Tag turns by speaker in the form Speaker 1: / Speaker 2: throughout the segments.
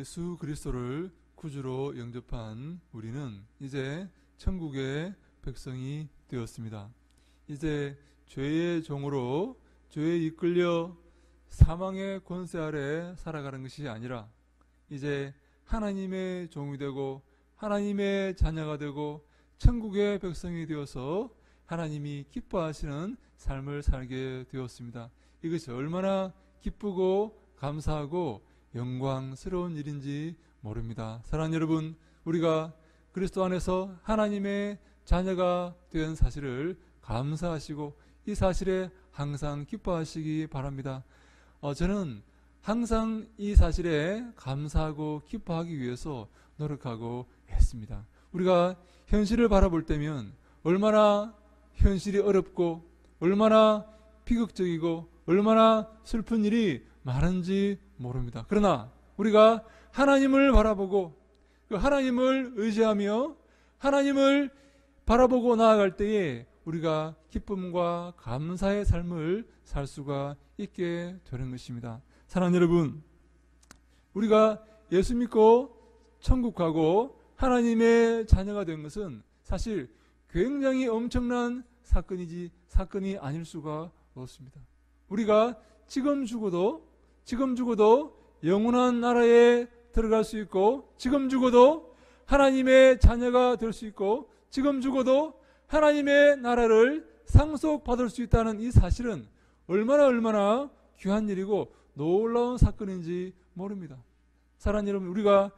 Speaker 1: 예수 그리스도를 구주로 영접한 우리는 이제 천국의 백성이 되었습니다. 이제 죄의 종으로 죄에 이끌려 사망의 권세 아래 살아가는 것이 아니라 이제 하나님의 종이 되고 하나님의 자녀가 되고 천국의 백성이 되어서 하나님이 기뻐하시는 삶을 살게 되었습니다. 이것이 얼마나 기쁘고 감사하고 영광스러운 일인지 모릅니다. 사랑하는 여러분, 우리가 그리스도 안에서 하나님의 자녀가 된 사실을 감사하시고 이 사실에 항상 기뻐하시기 바랍니다. 저는 항상 이 사실에 감사하고 기뻐하기 위해서 노력하고 했습니다. 우리가 현실을 바라볼 때면 얼마나 현실이 어렵고 얼마나 비극적이고 얼마나 슬픈 일이 많은지 모릅니다. 그러나 우리가 하나님을 바라보고 그 하나님을 의지하며 하나님을 바라보고 나아갈 때에 우리가 기쁨과 감사의 삶을 살 수가 있게 되는 것입니다. 사랑하는 여러분, 우리가 예수 믿고 천국 가고 하나님의 자녀가 된 것은 사실 굉장히 엄청난 사건이 아닐 수가 없습니다. 우리가 지금 죽어도 영원한 나라에 들어갈 수 있고, 지금 죽어도 하나님의 자녀가 될 수 있고, 지금 죽어도 하나님의 나라를 상속받을 수 있다는 이 사실은 얼마나 귀한 일이고 놀라운 사건인지 모릅니다. 사랑하는 여러분, 우리가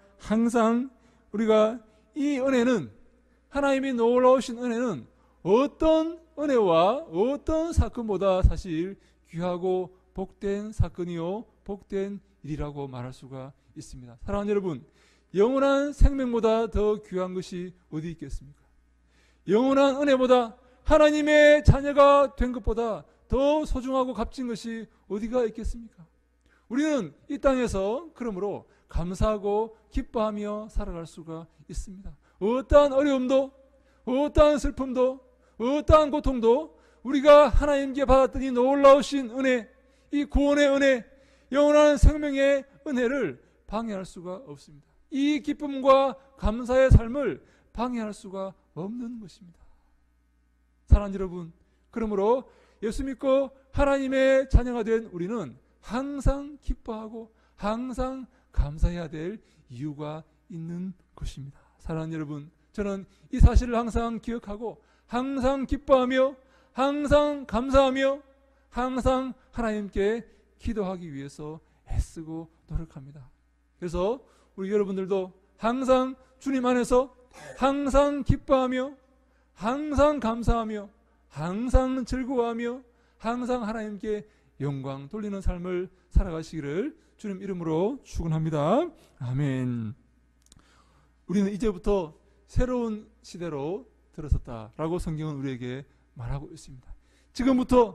Speaker 1: 이 은혜는, 하나님이 놀라우신 은혜는 어떤 은혜와 어떤 사건보다 사실 귀하고 복된 사건이요 복된 일이라고 말할 수가 있습니다. 사랑하는 여러분, 영원한 생명보다 더 귀한 것이 어디 있겠습니까? 영원한 은혜보다 하나님의 자녀가 된 것보다 더 소중하고 값진 것이 어디가 있겠습니까? 우리는 이 땅에서 그러므로 감사하고 기뻐하며 살아갈 수가 있습니다. 어떠한 어려움도, 어떠한 슬픔도, 어떠한 고통도 우리가 하나님께 받았던 이 놀라우신 은혜, 이 구원의 은혜, 영원한 생명의 은혜를 방해할 수가 없습니다. 이 기쁨과 감사의 삶을 방해할 수가 없는 것입니다. 사랑하는 여러분, 그러므로 예수 믿고 하나님의 자녀가 된 우리는 항상 기뻐하고 항상 감사해야 될 이유가 있는 것입니다. 사랑하는 여러분, 저는 이 사실을 항상 기억하고 항상 기뻐하며 항상 감사하며 항상 하나님께 기도하기 위해서 애쓰고 노력합니다. 그래서 우리 여러분들도 항상 주님 안에서 항상 기뻐하며 항상 감사하며 항상 즐거워하며 항상 하나님께 영광 돌리는 삶을 살아가시기를 주님 이름으로 축원합니다. 아멘. 우리는 이제부터 새로운 시대로 들어섰다라고 성경은 우리에게 말하고 있습니다. 지금부터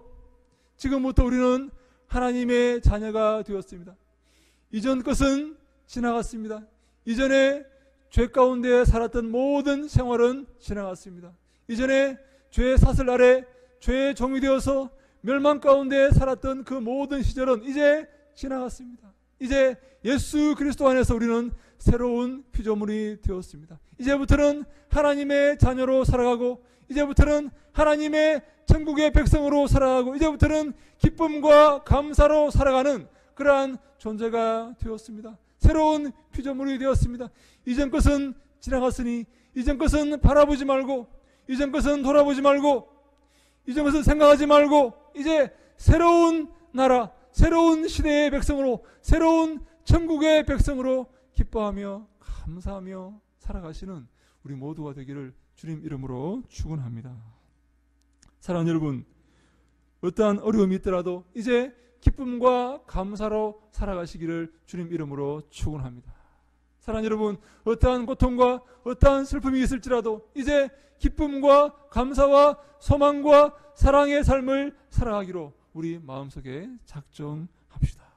Speaker 1: 우리는 하나님의 자녀가 되었습니다. 이전 것은 지나갔습니다. 이전에 죄 가운데 살았던 모든 생활은 지나갔습니다. 이전에 죄의 사슬 아래 죄의 종이 되어서 멸망 가운데 살았던 그 모든 시절은 이제 지나갔습니다. 이제 예수 그리스도 안에서 우리는 새로운 피조물이 되었습니다. 이제부터는 하나님의 자녀로 살아가고, 이제부터는 하나님의 천국의 백성으로 살아가고, 이제부터는 기쁨과 감사로 살아가는 그러한 존재가 되었습니다. 새로운 피조물이 되었습니다. 이전 것은 지나갔으니 이전 것은 바라보지 말고, 이전 것은 돌아보지 말고, 이전 것은 생각하지 말고, 이제 새로운 나라, 새로운 시대의 백성으로, 새로운 천국의 백성으로 기뻐하며 감사하며 살아가시는 우리 모두가 되기를 주님 이름으로 축원합니다. 사랑하는 여러분, 어떠한 어려움이 있더라도 이제 기쁨과 감사로 살아가시기를 주님 이름으로 축원합니다. 사랑하는 여러분, 어떠한 고통과 어떠한 슬픔이 있을지라도 이제 기쁨과 감사와 소망과 사랑의 삶을 살아가기로 우리 마음속에 작정합시다.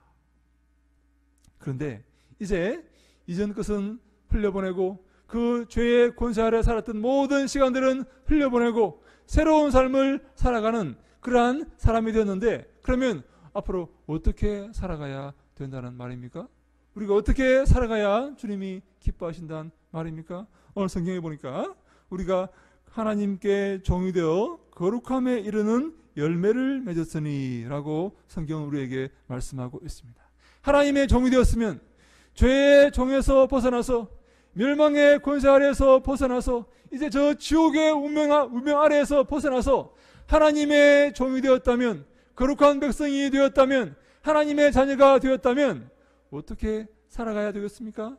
Speaker 1: 그런데 이제 이전 것은 흘려보내고 그 죄의 권세 아래 살았던 모든 시간들은 흘려보내고 새로운 삶을 살아가는 그러한 사람이 되었는데, 그러면 앞으로 어떻게 살아가야 된다는 말입니까? 우리가 어떻게 살아가야 주님이 기뻐하신다는 말입니까? 오늘 성경에 보니까 우리가 하나님께 종이 되어 거룩함에 이르는 열매를 맺었으니 라고 성경은 우리에게 말씀하고 있습니다. 하나님의 종이 되었으면 죄의 종에서 벗어나서 멸망의 권세 아래에서 벗어나서 이제 저 지옥의 운명 아래에서 벗어나서 하나님의 종이 되었다면, 거룩한 백성이 되었다면, 하나님의 자녀가 되었다면 어떻게 살아가야 되겠습니까?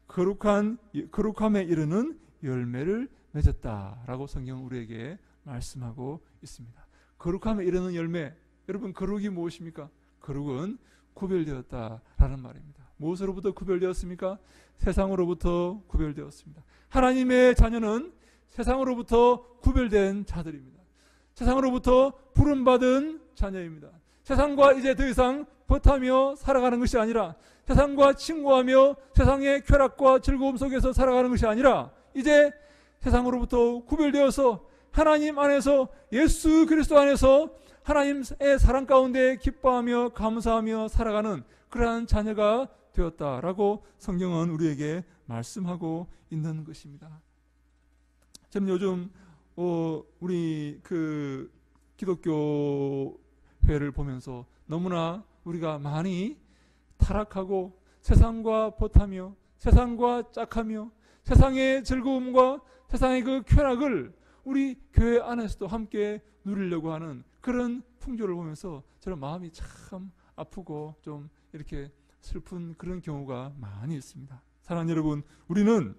Speaker 1: 거룩함에 이르는 열매를 맺었다라고 성경은 우리에게 말씀하고 있습니다. 거룩함에 이르는 열매, 여러분 거룩이 무엇입니까? 거룩은 구별되었다라는 말입니다. 무엇으로부터 구별되었습니까? 세상으로부터 구별되었습니다. 하나님의 자녀는 세상으로부터 구별된 자들입니다. 세상으로부터 부름받은 자녀입니다. 세상과 이제 더 이상 버타며 살아가는 것이 아니라, 세상과 친구하며 세상의 쾌락과 즐거움 속에서 살아가는 것이 아니라, 이제 세상으로부터 구별되어서 하나님 안에서, 예수 그리스도 안에서 하나님의 사랑 가운데 기뻐하며 감사하며 살아가는 그러한 자녀가 되었다라고 성경은 우리에게 말씀하고 있는 것입니다. 저는 요즘 우리 그 기독교 회를 보면서 너무나 우리가 많이 타락하고 세상과 버타며 세상과 짝하며 세상의 즐거움과 세상의 그 쾌락을 우리 교회 안에서도 함께 누리려고 하는 그런 풍조를 보면서 저는 마음이 참 아프고 좀 이렇게 슬픈 그런 경우가 많이 있습니다. 사랑하는 여러분, 우리는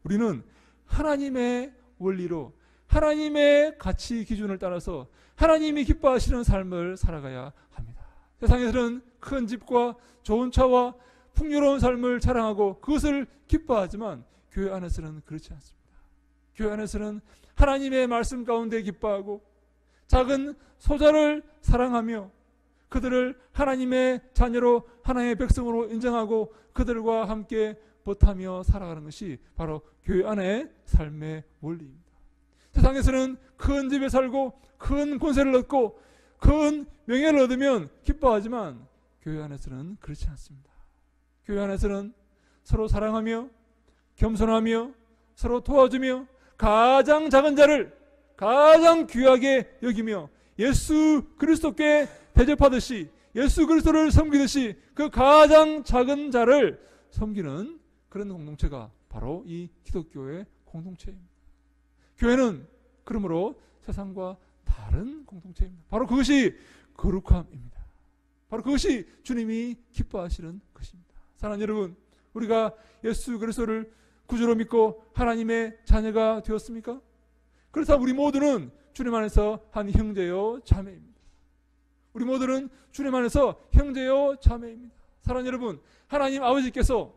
Speaker 1: 하나님의 원리로, 하나님의 가치 기준을 따라서 하나님이 기뻐하시는 삶을 살아가야 합니다. 세상에서는 큰 집과 좋은 차와 풍요로운 삶을 자랑하고 그것을 기뻐하지만 교회 안에서는 그렇지 않습니다. 교회 안에서는 하나님의 말씀 가운데 기뻐하고 작은 소자를 사랑하며 그들을 하나님의 자녀로, 하나님의 백성으로 인정하고 그들과 함께 버타며 살아가는 것이 바로 교회 안의 삶의 원리입니다. 세상에서는 큰 집에 살고 큰 권세를 얻고 큰 명예를 얻으면 기뻐하지만 교회 안에서는 그렇지 않습니다. 교회 안에서는 서로 사랑하며 겸손하며 서로 도와주며 가장 작은 자를 가장 귀하게 여기며 예수 그리스도께 대접하듯이, 예수 그리스도를 섬기듯이 그 가장 작은 자를 섬기는 그런 공동체가 바로 이 기독교의 공동체입니다. 교회는 그러므로 세상과 다른 공동체입니다. 바로 그것이 거룩함입니다. 바로 그것이 주님이 기뻐하시는 것입니다. 사랑하는 여러분, 우리가 예수 그리스도를 구주로 믿고 하나님의 자녀가 되었습니까? 그렇다면 우리 모두는 주님 안에서 한 형제요 자매입니다. 우리 모두는 주님 안에서 형제요 자매입니다. 사랑하는 여러분, 하나님 아버지께서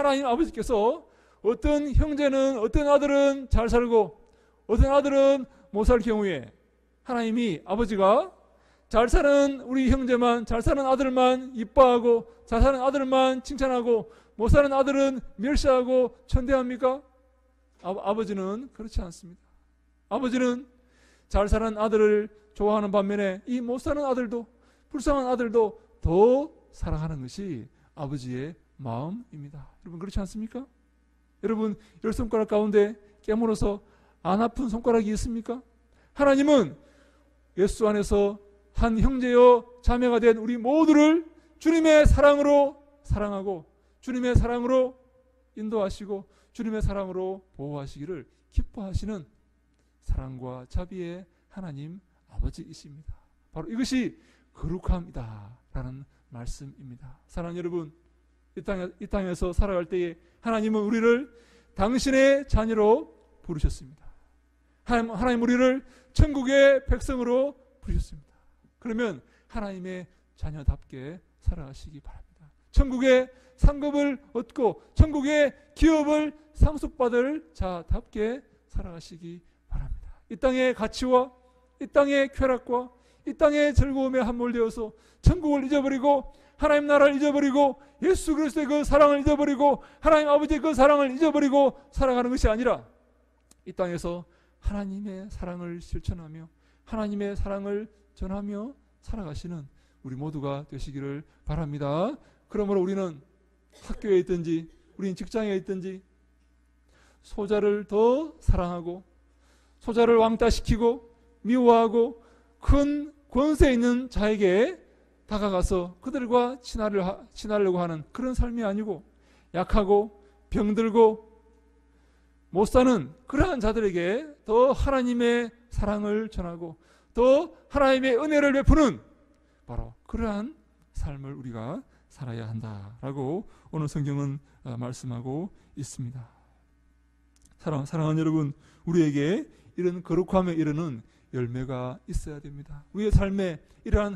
Speaker 1: 어떤 형제는, 어떤 아들은 잘 살고 어떤 아들은 못 살 경우에 하나님이 아버지가 잘 사는 우리 형제만, 잘 사는 아들만 이뻐하고 잘 사는 아들만 칭찬하고 못 사는 아들은 멸시하고 천대합니까? 아버지는 그렇지 않습니다. 아버지는 잘 사는 아들을 좋아하는 반면에 이 못 사는 아들도, 불쌍한 아들도 더 사랑하는 것이 아버지의 마음입니다. 여러분 그렇지 않습니까? 여러분 10손가락 가운데 깨물어서 안 아픈 손가락이 있습니까? 하나님은 예수 안에서 한 형제여 자매가 된 우리 모두를 주님의 사랑으로 사랑하고 주님의 사랑으로 인도하시고 주님의 사랑으로 보호하시기를 기뻐하시는 사랑과 자비의 하나님 아버지이십니다. 바로 이것이 거룩함이다 라는 말씀입니다. 사랑하는 여러분, 이 땅에서 살아갈 때에 하나님은 우리를 당신의 자녀로 부르셨습니다. 하나님 우리를 천국의 백성으로 부르셨습니다. 그러면 하나님의 자녀답게 살아가시기 바랍니다. 천국의 상급을 얻고 천국의 기업을 상속받을 자답게 살아가시기 바랍니다. 이 땅의 가치와 이 땅의 쾌락과 이 땅의 즐거움에 함몰되어서 천국을 잊어버리고 하나님 나라를 잊어버리고 예수 그리스도의 그 사랑을 잊어버리고 하나님 아버지의 그 사랑을 잊어버리고 살아가는 것이 아니라 이 땅에서 하나님의 사랑을 실천하며 하나님의 사랑을 전하며 살아가시는 우리 모두가 되시기를 바랍니다. 그러므로 우리는 학교에 있든지 우린 직장에 있든지 소자를 더 사랑하고 소자를 왕따시키고 미워하고 큰 권세 있는 자에게 다가가서 그들과 친하려고 하는 그런 삶이 아니고 약하고 병들고 못 사는 그러한 자들에게 더 하나님의 사랑을 전하고 더 하나님의 은혜를 베푸는 바로 그러한 삶을 우리가 살아야 한다라고 오늘 성경은 말씀하고 있습니다. 사랑하는 여러분, 우리에게 이런 거룩함에 이르는 열매가 있어야 됩니다. 우리의 삶에 이러한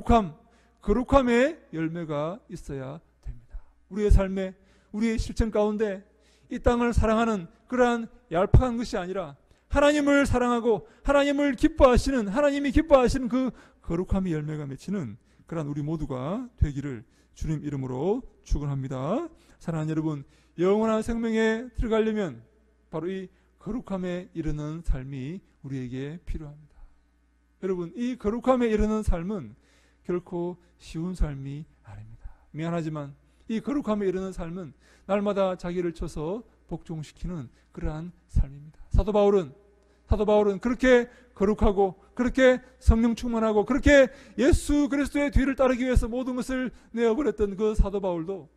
Speaker 1: 거룩함의 열매가 있어야 됩니다. 우리의 삶에 우리의 실천 가운데 이 땅을 사랑하는 그러한 얄팍한 것이 아니라 하나님을 사랑하고 하나님을 기뻐하시는, 하나님이 기뻐하시는 그 거룩함의 열매가 맺히는 그러한 우리 모두가 되기를 주님 이름으로 축원합니다. 사랑하는 여러분, 영원한 생명에 들어가려면 바로 이 거룩함에 이르는 삶이 우리에게 필요합니다. 여러분, 이 거룩함에 이르는 삶은 결코 쉬운 삶이 아닙니다. 미안하지만 이 거룩함에 이르는 삶은 날마다 자기를 쳐서 복종시키는 그러한 삶입니다. 사도 바울은 그렇게 거룩하고 그렇게 성령 충만하고 그렇게 예수 그리스도의 뒤를 따르기 위해서 모든 것을 내어버렸던 그 사도 바울도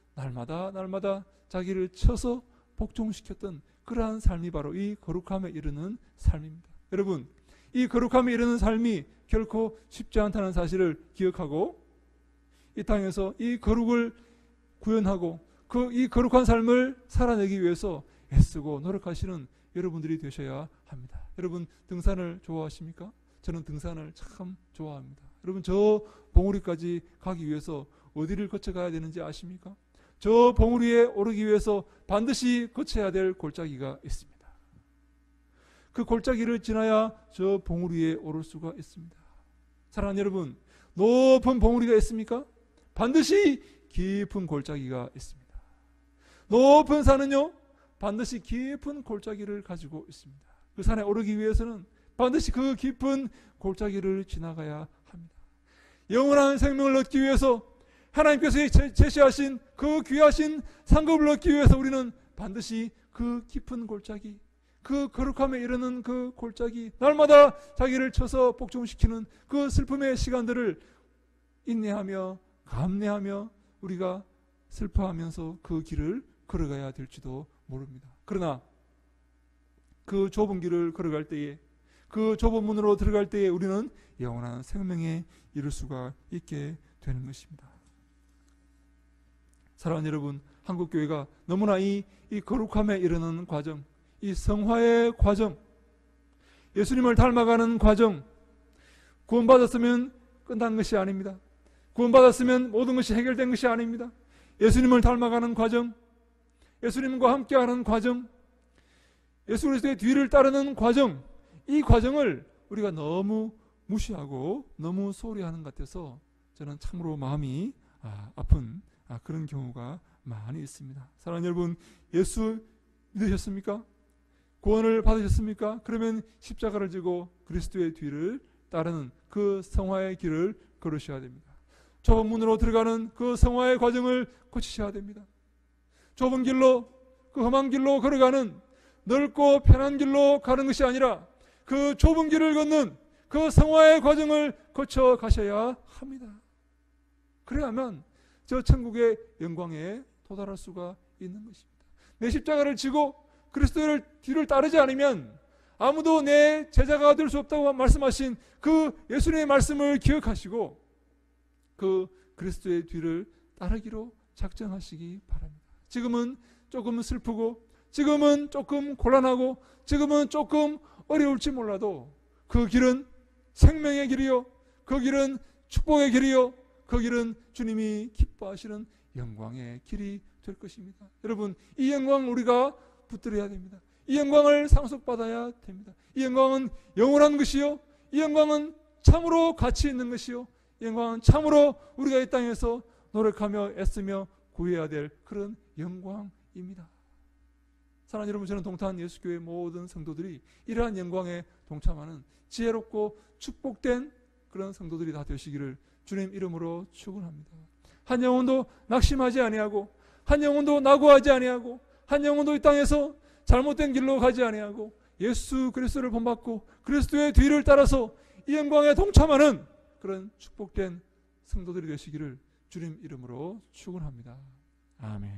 Speaker 1: 날마다 자기를 쳐서 복종시켰던 그러한 삶이 바로 이 거룩함에 이르는 삶입니다. 여러분, 이 거룩함에 이르는 삶이 결코 쉽지 않다는 사실을 기억하고 이 땅에서 이 거룩을 구현하고 이 거룩한 삶을 살아내기 위해서 애쓰고 노력하시는 여러분들이 되셔야 합니다. 여러분, 등산을 좋아하십니까? 저는 등산을 참 좋아합니다. 여러분, 저 봉우리까지 가기 위해서 어디를 거쳐가야 되는지 아십니까? 저 봉우리에 오르기 위해서 반드시 거쳐야 될 골짜기가 있습니다. 그 골짜기를 지나야 저 봉우리에 오를 수가 있습니다. 사랑하는 여러분, 높은 봉우리가 있습니까? 반드시 깊은 골짜기가 있습니다. 높은 산은요, 반드시 깊은 골짜기를 가지고 있습니다. 그 산에 오르기 위해서는 반드시 그 깊은 골짜기를 지나가야 합니다. 영원한 생명을 얻기 위해서 하나님께서 제시하신 그 귀하신 상급을 얻기 위해서 우리는 반드시 그 깊은 골짜기, 그 거룩함에 이르는 그 골짜기, 날마다 자기를 쳐서 복종시키는 그 슬픔의 시간들을 인내하며 감내하며 우리가 슬퍼하면서 그 길을 걸어가야 될지도 모릅니다. 그러나 그 좁은 길을 걸어갈 때에, 그 좁은 문으로 들어갈 때에 우리는 영원한 생명에 이를 수가 있게 되는 것입니다. 사랑하는 여러분, 한국교회가 너무나 이 거룩함에 이르는 과정, 이 성화의 과정, 예수님을 닮아가는 과정, 구원받았으면 끝난 것이 아닙니다. 구원받았으면 모든 것이 해결된 것이 아닙니다. 예수님을 닮아가는 과정, 예수님과 함께하는 과정, 예수 그리스도의 뒤를 따르는 과정, 이 과정을 우리가 너무 무시하고 너무 소홀히 하는 것 같아서 저는 참으로 마음이 아픈 그런 경우가 많이 있습니다. 사랑하는 여러분, 예수 믿으셨습니까? 구원을 받으셨습니까? 그러면 십자가를 지고 그리스도의 뒤를 따르는 그 성화의 길을 걸으셔야 됩니다. 좁은 문으로 들어가는 그 성화의 과정을 거치셔야 됩니다. 좁은 길로, 그 험한 길로 걸어가는 넓고 편한 길로 가는 것이 아니라 그 좁은 길을 걷는 그 성화의 과정을 거쳐 가셔야 합니다. 그래야만 저 천국의 영광에 도달할 수가 있는 것입니다. 내 십자가를 지고 그리스도의 뒤를 따르지 않으면 아무도 내 제자가 될 수 없다고 말씀하신 그 예수님의 말씀을 기억하시고 그 그리스도의 뒤를 따르기로 작정하시기 바랍니다. 지금은 조금 슬프고 지금은 조금 곤란하고 지금은 조금 어려울지 몰라도 그 길은 생명의 길이요, 그 길은 축복의 길이요, 그 길은 주님이 기뻐하시는 영광의 길이 될 것입니다. 여러분, 이 영광 우리가 붙들어야 됩니다. 이 영광을 상속받아야 됩니다. 이 영광은 영원한 것이요, 이 영광은 참으로 가치 있는 것이요, 이 영광은 참으로 우리가 이 땅에서 노력하며 애쓰며 구해야 될 그런 영광입니다. 사랑하는 여러분, 저는 동탄 예수교회 모든 성도들이 이러한 영광에 동참하는 지혜롭고 축복된 그런 성도들이 다 되시기를 주님 이름으로 축원합니다. 한 영혼도 낙심하지 아니하고 한 영혼도 낙오하지 아니하고 한 영혼도 이 땅에서 잘못된 길로 가지 아니하고 예수 그리스도를 본받고 그리스도의 뒤를 따라서 이 영광에 동참하는 그런 축복된 성도들이 되시기를 주님 이름으로 축원합니다. 아멘.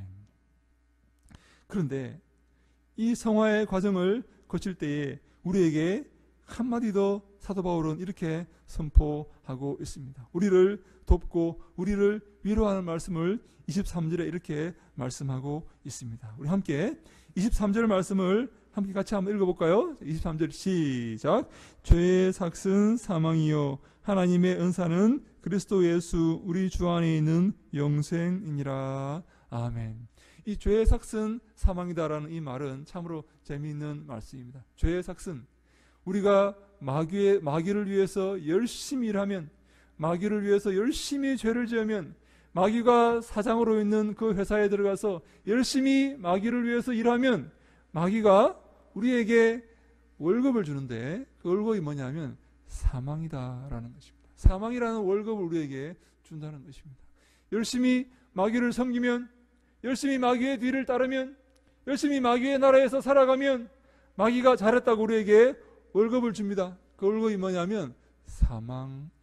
Speaker 1: 그런데 이 성화의 과정을 거칠 때에 우리에게 한마디 더 사도 바울은 이렇게 선포하고 있습니다. 우리를 돕고 우리를 위로하는 말씀을 23절에 이렇게 말씀하고 있습니다. 우리 함께 23절 말씀을 함께 같이 한번 읽어볼까요? 23절 시작. 죄의 삭은 사망이요 하나님의 은사는 그리스도 예수 우리 주 안에 있는 영생이니라. 아멘. 이 죄의 삭은 사망이다라는 이 말은 참으로 재미있는 말씀입니다. 죄의 삭은 우리가 마귀를 위해서 열심히 일하면, 마귀를 위해서 열심히 죄를 지으면, 마귀가 사장으로 있는 그 회사에 들어가서 열심히 마귀를 위해서 일하면 마귀가 우리에게 월급을 주는데 그 월급이 뭐냐면 사망이다라는 것입니다. 사망이라는 월급을 우리에게 준다는 것입니다. 열심히 마귀를 섬기면, 열심히 마귀의 뒤를 따르면, 열심히 마귀의 나라에서 살아가면 마귀가 잘했다고 우리에게 월급을 줍니다. 그 월급이 뭐냐면 사망입니다.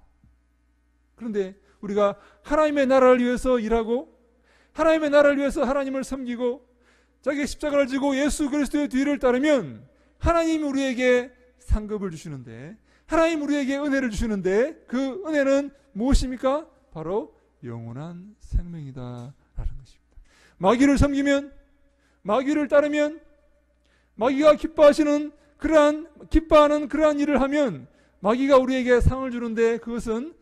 Speaker 1: 그런데 우리가 하나님의 나라를 위해서 일하고 하나님의 나라를 위해서 하나님을 섬기고 자기의 십자가를 지고 예수 그리스도의 뒤를 따르면 하나님이 우리에게 상급을 주시는데, 하나님 우리에게 은혜를 주시는데 그 은혜는 무엇입니까? 바로 영원한 생명이다라는 것입니다. 마귀를 섬기면, 마귀를 따르면, 마귀가 기뻐하는 그러한 일을 하면 마귀가 우리에게 상을 주는데 그것은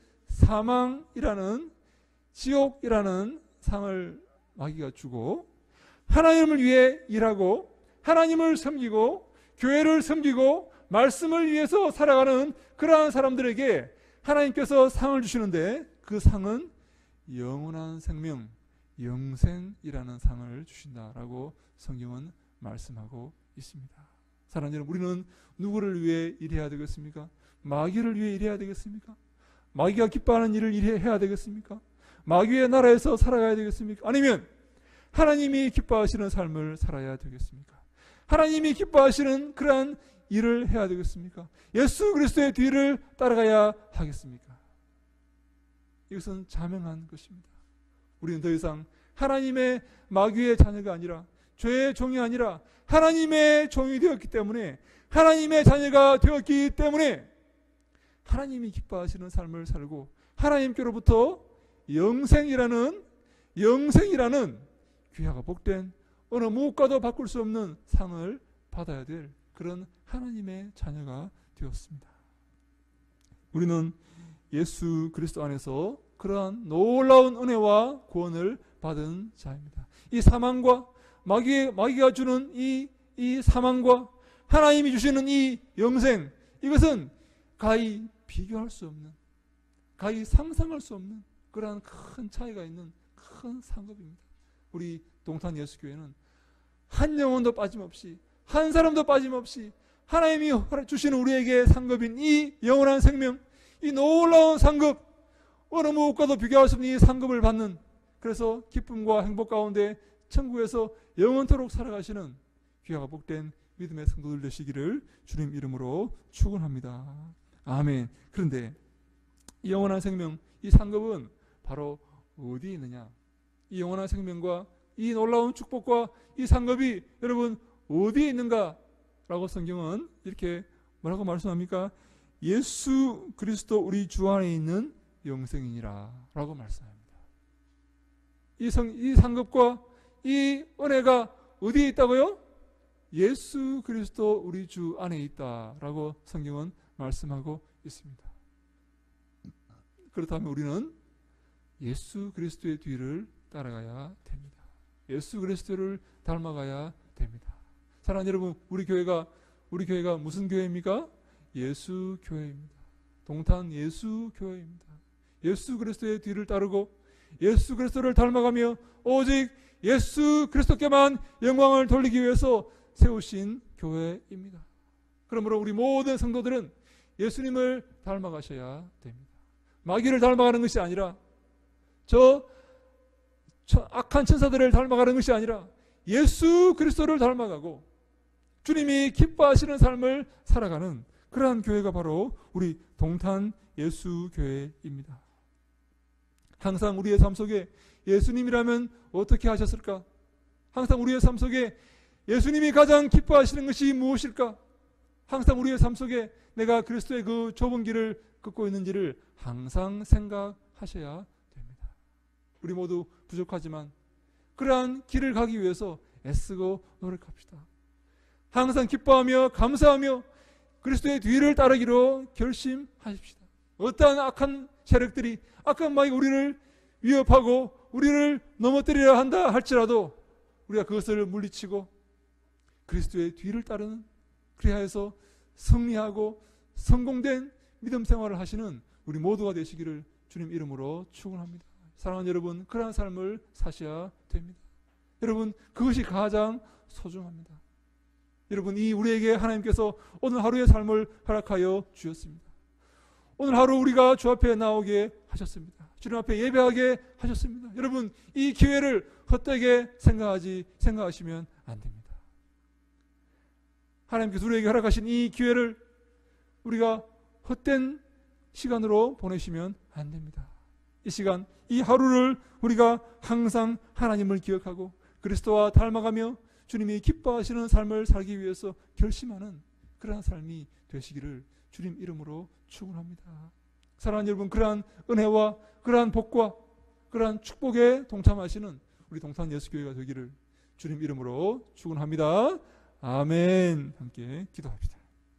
Speaker 1: 사망이라는, 지옥이라는 상을 마귀가 주고, 하나님을 위해 일하고 하나님을 섬기고 교회를 섬기고 말씀을 위해서 살아가는 그러한 사람들에게 하나님께서 상을 주시는데 그 상은 영원한 생명, 영생이라는 상을 주신다라고 성경은 말씀하고 있습니다. 사랑하는 여러분, 우리는 누구를 위해 일해야 되겠습니까? 마귀를 위해 일해야 되겠습니까? 마귀가 기뻐하는 일을 해야 되겠습니까? 마귀의 나라에서 살아가야 되겠습니까? 아니면 하나님이 기뻐하시는 삶을 살아야 되겠습니까? 하나님이 기뻐하시는 그러한 일을 해야 되겠습니까? 예수 그리스도의 뒤를 따라가야 하겠습니까? 이것은 자명한 것입니다. 우리는 더 이상 하나님의 마귀의 자녀가 아니라, 죄의 종이 아니라 하나님의 종이 되었기 때문에, 하나님의 자녀가 되었기 때문에 하나님이 기뻐하시는 삶을 살고 하나님께로부터 영생이라는 귀하고 복된 어느 무엇과도 바꿀 수 없는 상을 받아야 될 그런 하나님의 자녀가 되었습니다. 우리는 예수 그리스도 안에서 그러한 놀라운 은혜와 구원을 받은 자입니다. 이 사망과 마귀가 주는 이 사망과 하나님이 주시는 이 영생, 이것은 가히 비교할 수 없는, 가히 상상할 수 없는 그러한 큰 차이가 있는 큰 상급입니다. 우리 동탄 예수교회는 한 영혼도 빠짐없이, 한 사람도 빠짐없이 하나님이 주시는 우리에게 상급인 이 영원한 생명, 이 놀라운 상급, 어느 무엇과도 비교할 수 없는 이 상급을 받는, 그래서 기쁨과 행복 가운데 천국에서 영원토록 살아가시는 귀하고 복된 믿음의 성도들 되시기를 주님 이름으로 축원합니다. 아멘. 그런데 이 영원한 생명, 이 상급은 바로 어디에 있느냐? 이 영원한 생명과 이 놀라운 축복과 이 상급이 여러분 어디에 있는가? 라고 성경은 이렇게 뭐라고 말씀합니까? 예수 그리스도 우리 주 안에 있는 영생이니라 라고 말씀합니다. 이 상급과 이 은혜가 어디에 있다고요? 예수 그리스도 우리 주 안에 있다라고 성경은 말씀하고 있습니다. 그렇다면 우리는 예수 그리스도의 뒤를 따라가야 됩니다. 예수 그리스도를 닮아가야 됩니다. 사랑하는 여러분, 우리 교회가 무슨 교회입니까? 예수 교회입니다. 동탄 예수 교회입니다. 예수 그리스도의 뒤를 따르고 예수 그리스도를 닮아가며 오직 예수 그리스도께만 영광을 돌리기 위해서 세우신 교회입니다. 그러므로 우리 모든 성도들은 예수님을 닮아가셔야 됩니다. 마귀를 닮아가는 것이 아니라 저 악한 천사들을 닮아가는 것이 아니라 예수 그리스도를 닮아가고 주님이 기뻐하시는 삶을 살아가는 그러한 교회가 바로 우리 동탄 예수교회입니다. 항상 우리의 삶 속에 예수님이라면 어떻게 하셨을까? 항상 우리의 삶 속에 예수님이 가장 기뻐하시는 것이 무엇일까? 항상 우리의 삶 속에 내가 그리스도의 그 좁은 길을 걷고 있는지를 항상 생각하셔야 됩니다. 우리 모두 부족하지만 그러한 길을 가기 위해서 애쓰고 노력합시다. 항상 기뻐하며 감사하며 그리스도의 뒤를 따르기로 결심하십시다. 어떠한 악한 세력들이 악한 마귀가 우리를 위협하고 우리를 넘어뜨리려 한다 할지라도 우리가 그것을 물리치고 그리스도의 뒤를 따르는, 그리하여서 승리하고 성공된 믿음 생활을 하시는 우리 모두가 되시기를 주님 이름으로 축원합니다. 사랑하는 여러분, 그러한 삶을 사셔야 됩니다. 여러분, 그것이 가장 소중합니다. 여러분, 이 우리에게 하나님께서 오늘 하루의 삶을 허락하여 주셨습니다. 오늘 하루 우리가 주 앞에 나오게 하셨습니다. 주님 앞에 예배하게 하셨습니다. 여러분, 이 기회를 헛되게 생각하시면 안 됩니다. 하나님께서 우리에게 허락하신 이 기회를 우리가 헛된 시간으로 보내시면 안 됩니다. 이 시간, 이 하루를 우리가 항상 하나님을 기억하고 그리스도와 닮아가며 주님이 기뻐하시는 삶을 살기 위해서 결심하는 그러한 삶이 되시기를 주님 이름으로 축원합니다. 사랑하는 여러분, 그러한 은혜와 그러한 복과 그러한 축복에 동참하시는 우리 동탄 예수교회가 되기를 주님 이름으로 축원합니다. 아멘. 함께 기도합시다.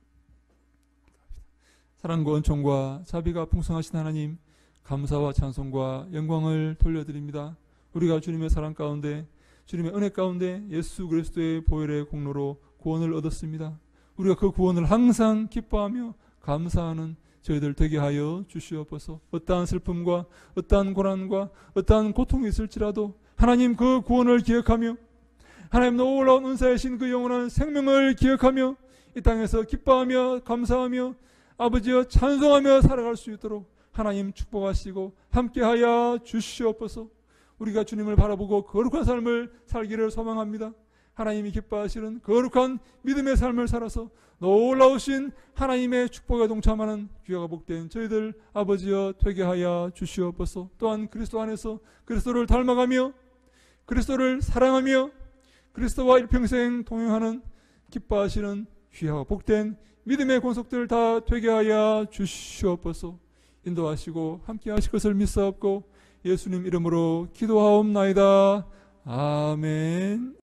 Speaker 1: 사랑과 은총과 자비가 풍성하신 하나님, 감사와 찬송과 영광을 돌려드립니다. 우리가 주님의 사랑 가운데, 주님의 은혜 가운데 예수 그리스도의 보혈의 공로로 구원을 얻었습니다. 우리가 그 구원을 항상 기뻐하며 감사하는 저희들 되게 하여 주시옵소서. 어떠한 슬픔과 어떠한 고난과 어떠한 고통이 있을지라도 하나님 그 구원을 기억하며 하나님 놀라운 은사이신 그 영원한 생명을 기억하며 이 땅에서 기뻐하며 감사하며 아버지여 찬송하며 살아갈 수 있도록 하나님 축복하시고 함께하여 주시옵소서. 우리가 주님을 바라보고 거룩한 삶을 살기를 소망합니다. 하나님이 기뻐하시는 거룩한 믿음의 삶을 살아서 놀라우신 하나님의 축복에 동참하는 귀하가 복된 저희들 아버지여 되게 하여 주시옵소서. 또한 그리스도 안에서 그리스도를 닮아가며 그리스도를 사랑하며 그리스도와 일평생 동행하는 기뻐하시는 귀하가 복된 믿음의 권속들 다 되게 하여 주시옵소서. 인도하시고 함께 하실 것을 믿사옵고 예수님 이름으로 기도하옵나이다. 아멘.